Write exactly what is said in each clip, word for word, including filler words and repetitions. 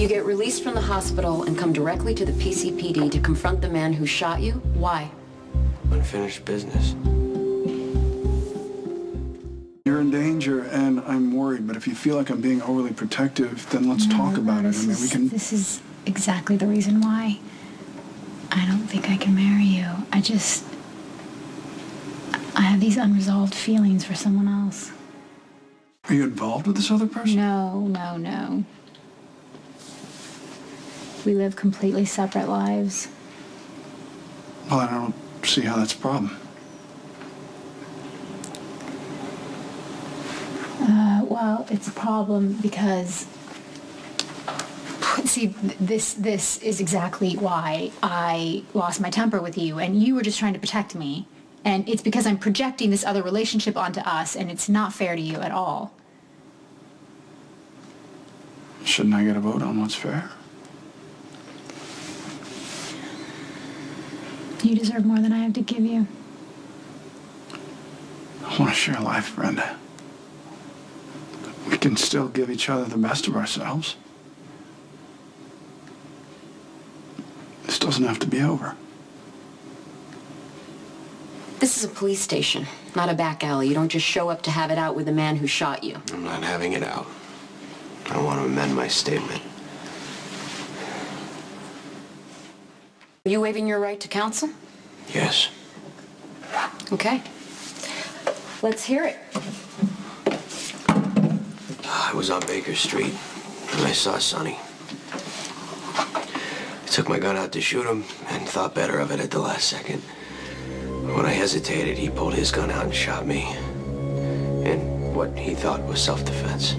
You get released from the hospital and come directly to the P C P D to confront the man who shot you. Why? Unfinished business. You're in danger, and I'm worried, but if you feel like I'm being overly protective, then let's no, talk about no, it. I mean, is, we can... This is exactly the reason why I don't think I can marry you. I just... I have these unresolved feelings for someone else. Are you involved with this other person? No, no, no. We live completely separate lives. Well, I don't see how that's a problem. Uh, well, it's a problem because, see, this this is exactly why I lost my temper with you, and you were just trying to protect me. And it's because I'm projecting this other relationship onto us, and it's not fair to you at all. Shouldn't I get a vote on what's fair? You deserve more than I have to give you. I want to share life, Brenda. We can still give each other the best of ourselves. This doesn't have to be over. This is a police station, not a back alley. You don't just show up to have it out with the man who shot you. I'm not having it out. I want to amend my statement. Are you waiving your right to counsel? Yes. Okay. Let's hear it. I was on Baker Street, and I saw Sonny. I took my gun out to shoot him, and thought better of it at the last second. When I hesitated, he pulled his gun out and shot me. In what he thought was self-defense.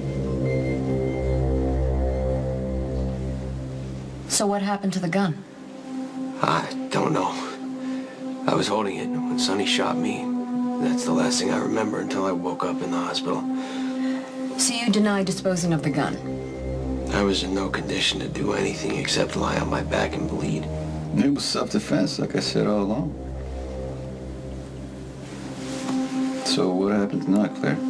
So what happened to the gun? I don't know. I was holding it when Sonny shot me. That's the last thing I remember until I woke up in the hospital. So you deny disposing of the gun? I was in no condition to do anything except lie on my back and bleed. It was self-defense, like I said all along. So what happens now, Claire?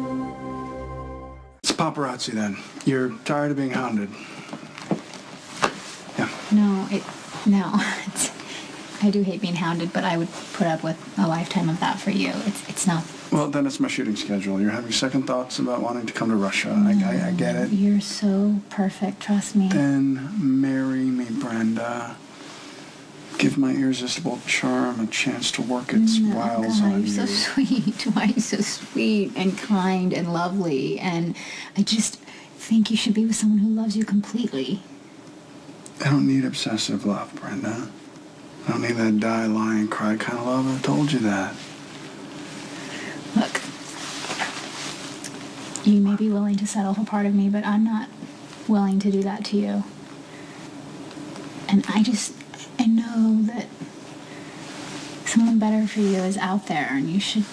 It's paparazzi, then. You're tired of being hounded. Yeah. No, it... No. It's, I do hate being hounded, but I would put up with a lifetime of that for you. It's it's not... Well, then it's my shooting schedule. You're having second thoughts about wanting to come to Russia. No, I, I, I get it. You're so perfect, trust me. Then marry me, Brenda. Give my irresistible charm a chance to work its No, wiles God, on you're you. so sweet. Why are you so sweet and kind and lovely? And I just think you should be with someone who loves you completely. I don't need obsessive love, Brenda. I don't need that die, lie, and cry kind of love. I've told you that. Look, you may be willing to settle for part of me, but I'm not willing to do that to you. And I just, I know that someone better for you is out there, and you should,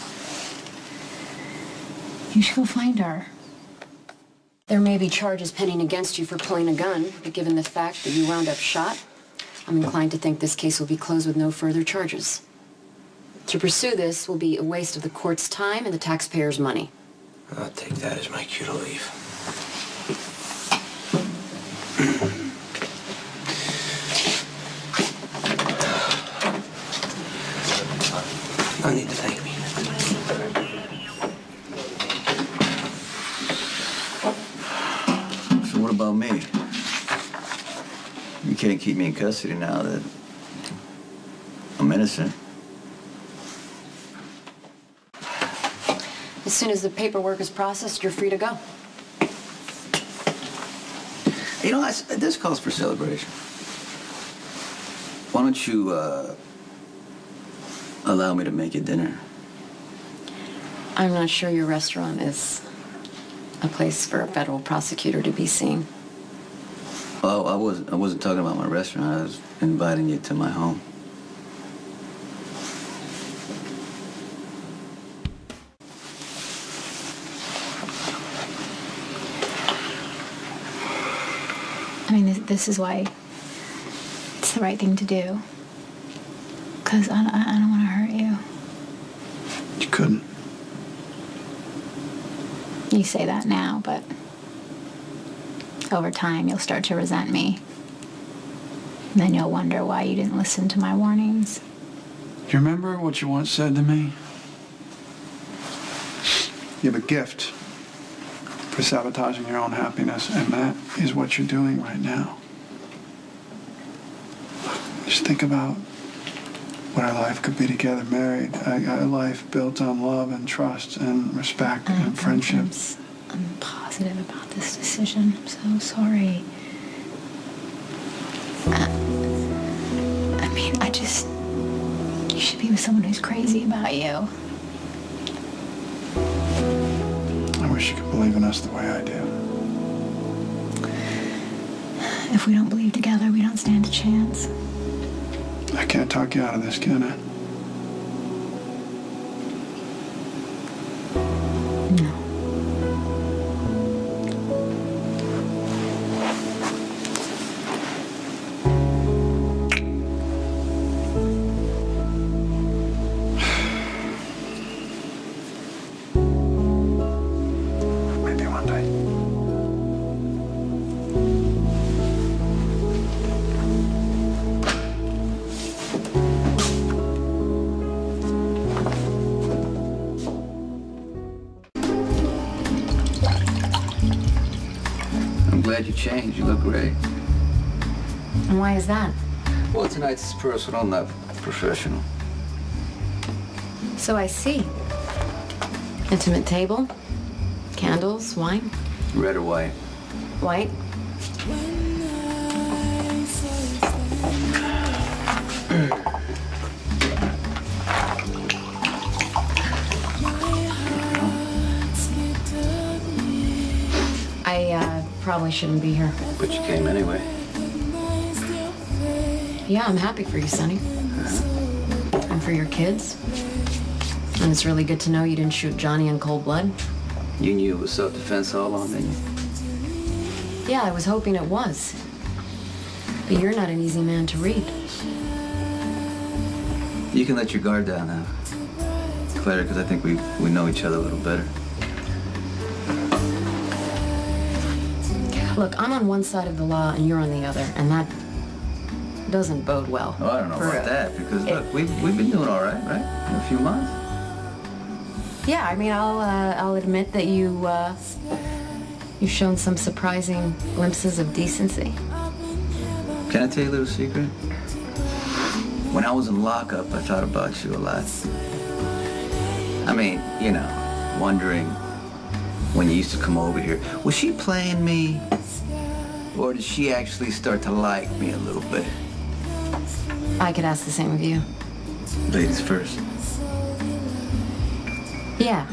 you should go find her. There may be charges pending against you for pulling a gun, but given the fact that you wound up shot, I'm inclined to think this case will be closed with no further charges. To pursue this will be a waste of the court's time and the taxpayers' money. I'll take that as my cue to leave. No need to thank me. So what about me? You can't keep me in custody now that I'm innocent. As soon as the paperwork is processed, you're free to go. You know, I, this calls for celebration. Why don't you, uh, allow me to make you dinner? I'm not sure your restaurant is a place for a federal prosecutor to be seen. Oh, I wasn't, I wasn't talking about my restaurant. I was inviting you to my home. I mean, this, this is why it's the right thing to do. Because I, I, I don't want to hurt you. You couldn't. You say that now, but over time, you'll start to resent me. And then you'll wonder why you didn't listen to my warnings. Do you remember what you once said to me? You have a gift for sabotaging your own happiness, and that is what you're doing right now. Just think about what our life could be together, married. A, a life built on love and trust and respect I'm, and friendship. I'm, s- I'm positive about this decision. I'm so sorry. I, I mean, I just... You should be with someone who's crazy about you. I wish you could believe in us the way I do. If we don't believe together, we don't stand a chance. I can't talk you out of this, can I? No. Maybe one day. I'm glad you changed. You look great. And why is that? Well, tonight's personal, not professional. So I see. Intimate table, candles, wine. Red or white? White. I uh, probably shouldn't be here. But you came anyway. Yeah, I'm happy for you, Sonny. And for your kids. And it's really good to know you didn't shoot Johnny in cold blood. You knew it was self-defense all along, didn't you? Yeah, I was hoping it was. But you're not an easy man to read. You can let your guard down now, Claire, because I think we we know each other a little better. Look, I'm on one side of the law and you're on the other, and that doesn't bode well. Oh, I don't know for, about uh, that, because it- look, we've we've been doing all right, right? In a few months. Yeah, I mean, I'll uh, I'll admit that you uh, you've shown some surprising glimpses of decency. Can I tell you a little secret? When I was in lockup, I thought about you a lot. I mean, you know, wondering when you used to come over here, was she playing me? Or did she actually start to like me a little bit? I could ask the same of you. Ladies first. Yeah.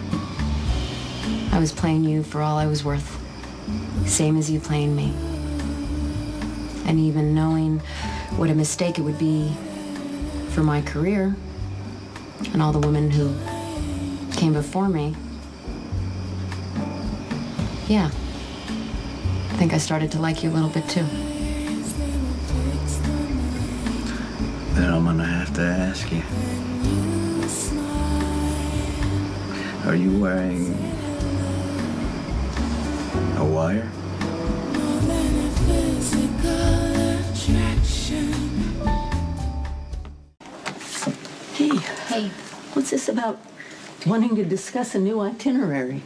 I was playing you for all I was worth. Same as you playing me. And even knowing what a mistake it would be for my career and all the women who came before me. Yeah. I think I started to like you a little bit too. Then I'm gonna have to ask you. Are you wearing a wire? Hey, Hey, what's this about wanting to discuss a new itinerary?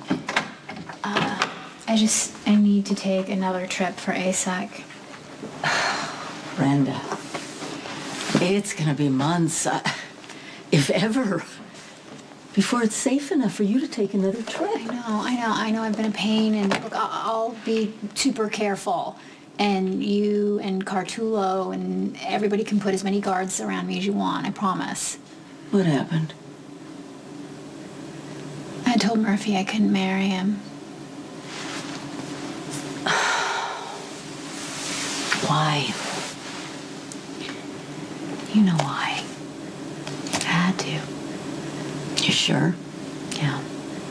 I just, I need to take another trip for A S A C. Brenda, it's gonna be months, uh, if ever, before it's safe enough for you to take another trip. I know, I know, I know I've been a pain, and look, I'll, I'll be super careful. And you and Cartulo and everybody can put as many guards around me as you want, I promise. What happened? I told Murphy I couldn't marry him. Why? You know why. I had to. You sure? Yeah.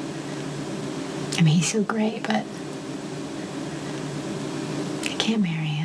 I mean, he's so great, but I can't marry him.